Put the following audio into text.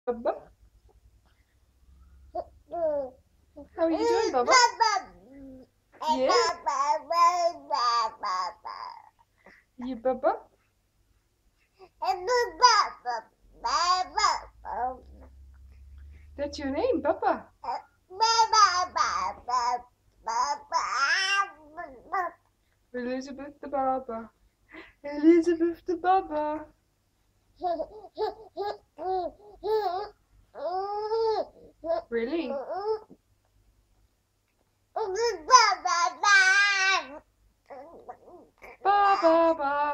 Bubba? How are you doing, Bubba? Yeah? You Bubba? That's your name, Bubba. Elizabeth the Baba. Elizabeth the Baba. Really? Ba ba ba.